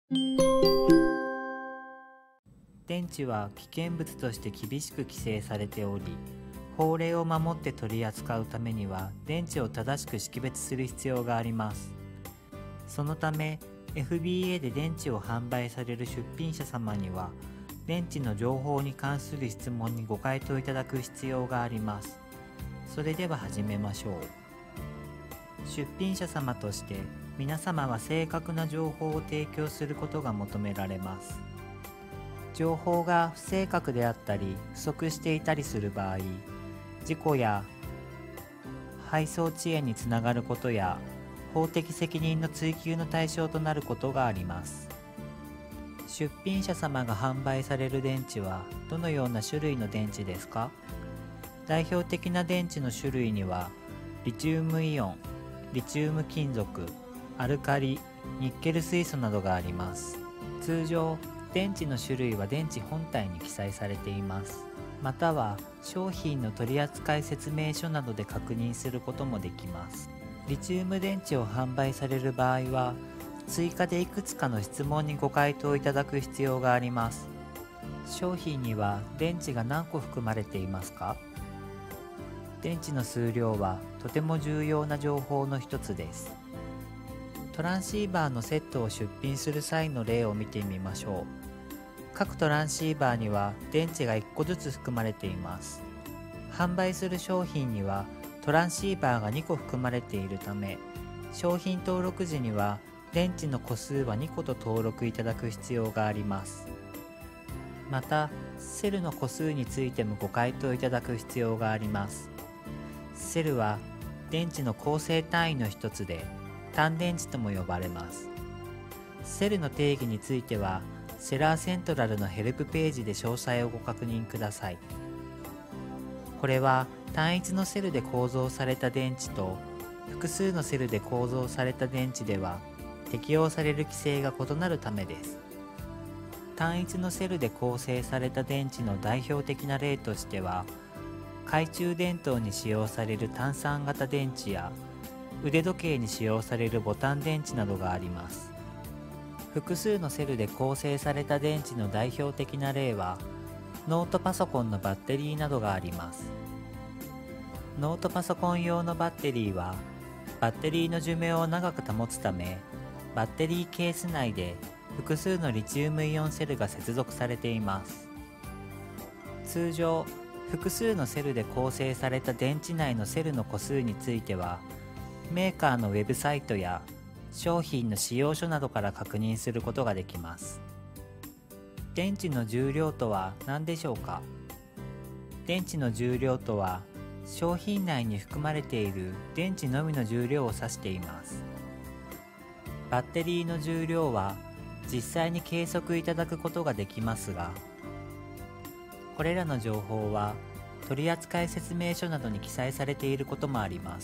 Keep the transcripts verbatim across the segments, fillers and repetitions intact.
電池は危険物として厳しく規制されており、法令を守って取り扱うためには電池を正しく識別する必要があります。そのため エフビーエー で電池を販売される出品者様には、電池の情報に関する質問にご回答いただく必要があります。それでは始めましょう。出品者様として皆様は正確な情報を提供することが求められます。情報が不正確であったり不足していたりする場合、事故や配送遅延につながることや法的責任の追及の対象となることがあります。出品者様が販売される電池はどのような種類の電池ですか？代表的な電池の種類にはリチウムイオン、リチウム金属、アルカリ、ニッケル水素などがあります。通常、電池の種類は電池本体に記載されています。または商品の取扱説明書などで確認することもできます。リチウム電池を販売される場合は、追加でいくつかの質問にご回答いただく必要があります。商品には電池が何個含まれていますか？電池の数量はとても重要な情報の一つです。トランシーバーのセットを出品する際の例を見てみましょう。各トランシーバーには電池がいっこずつ含まれています。販売する商品にはトランシーバーがにこ含まれているため、商品登録時には電池の個数はにこと登録いただく必要があります。また、セルの個数についてもご回答いただく必要があります。セルは電池の構成単位の一つで、単電池とも呼ばれます。セルの定義については、セラーセントラルのヘルプページで詳細をご確認ください。これは単一のセルで構造された電池と複数のセルで構造された電池では適用される規制が異なるためです。単一のセルで構成された電池の代表的な例としては、懐中電灯に使用される単三型電池や腕時計に使用されるボタン電池などがあります。複数のセルで構成された電池の代表的な例は、ノートパソコンのバッテリーなどがあります。ノートパソコン用のバッテリーは、バッテリーの寿命を長く保つため、バッテリーケース内で複数のリチウムイオンセルが接続されています。通常、複数のセルで構成された電池内のセルの個数については、メーカーのウェブサイトや商品の使用書などから確認することができます。電池の重量とは何でしょうか？電池の重量とは、商品内に含まれている電池のみの重量を指しています。バッテリーの重量は実際に計測いただくことができますが、これらの情報は取扱説明書などに記載されていることもあります。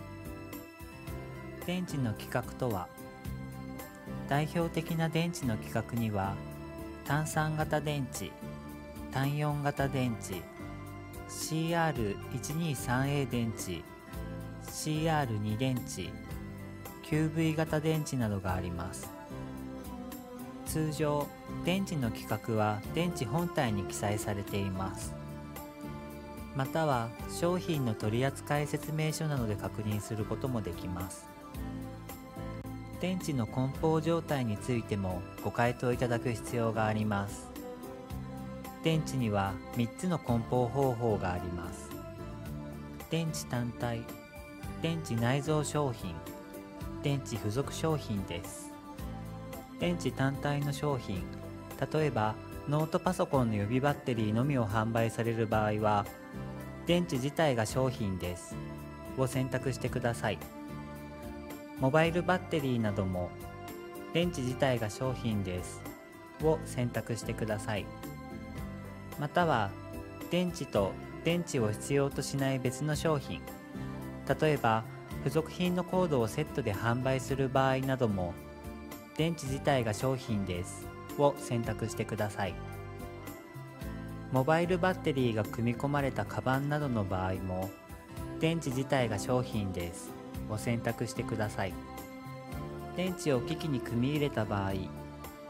電池の規格とは、代表的な電池の規格には、単三型電池、単四型電池、シーアールいちにさんエー 電池、シーアールに 電池、キューブイ 型電池などがあります。通常、電池の規格は電池本体に記載されています。または商品の取扱説明書などで確認することもできます。電池の梱包状態についてもご回答いただく必要があります。電池にはみっつの梱包方法があります。電池単体、電池内蔵商品、電池付属商品です。電池単体の商品、例えばノートパソコンの予備バッテリーのみを販売される場合は、電池自体が商品ですを選択してください。モバイルバッテリーなども、電池自体が商品ですを選択してください。または、電池と電池を必要としない別の商品、例えば付属品のコードをセットで販売する場合なども、電池自体が商品ですを選択してください。モバイルバッテリーが組み込まれたカバンなどの場合も、電池自体が商品ですを選択してください。電池を機器に組み入れた場合、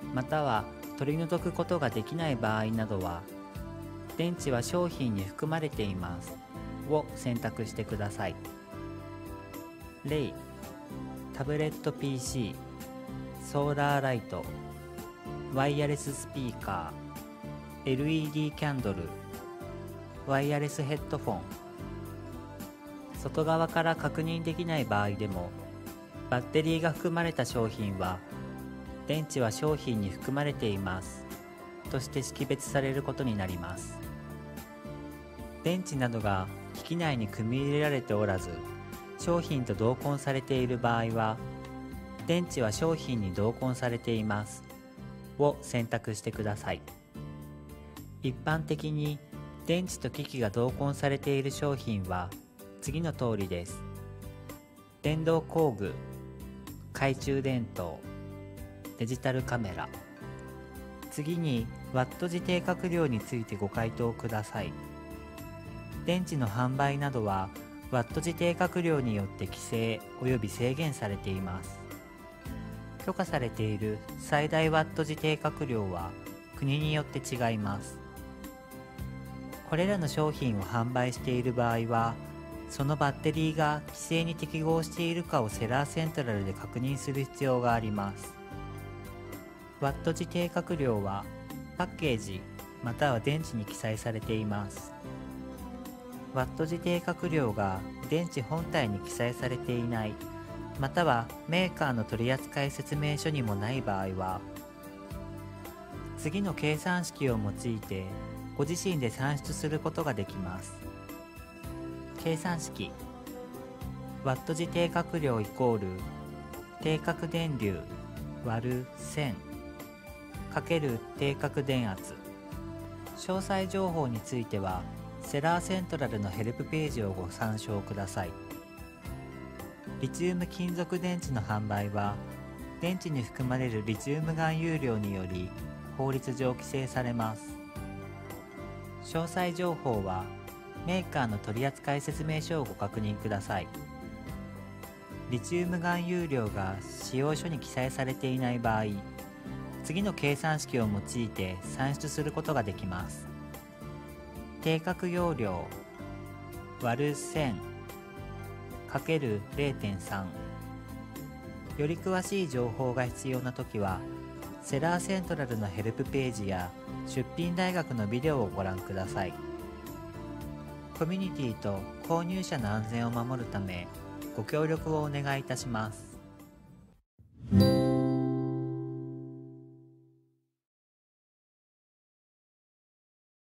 または取り除くことができない場合などは、電池は商品に含まれていますを選択してください。例、タブレット ピーシー、ソーラーライト、ワイヤレススピーカー、エルイーディー キャンドル、ワイヤレスヘッドフォン。外側から確認できない場合でも、バッテリーが含まれた商品は、電池は商品に含まれていますとして識別されることになります。電池などが機器内に組み入れられておらず、商品と同梱されている場合は、電池は商品に同梱されていますを選択してください。一般的に電池と機器が同梱されている商品は次の通りです。電動工具、懐中電灯、デジタルカメラ。次にワット時定格量についてご回答ください。電池の販売などはワット時定格量によって規制及び制限されています。許可されている最大ワット時定格量は国によって違います。これらの商品を販売している場合は、そのバッテリーが規制に適合しているかをセラーセントラルで確認する必要があります。ワット時定格量はパッケージまたは電池に記載されています。ワット時定格量が電池本体に記載されていない、またはメーカーの取扱説明書にもない場合は、次の計算式を用いてご自身で算出することができます。計算式、ワット時定格量イコール定格電流割るせんかける定格電圧。詳細情報についてはセラーセントラルのヘルプページをご参照ください。リチウム金属電池の販売は、電池に含まれるリチウム含有量により法律上規制されます。詳細情報はメーカーの取扱説明書をご確認ください。リチウム含有量が使用書に記載されていない場合、次の計算式を用いて算出することができます。定格容量割るせんかける れいてんさん。 より詳しい情報が必要なときは、セラーセントラルのヘルプページや出品大学のビデオをご覧ください。コミュニティと購入者の安全を守るため、ご協力をお願いいたします。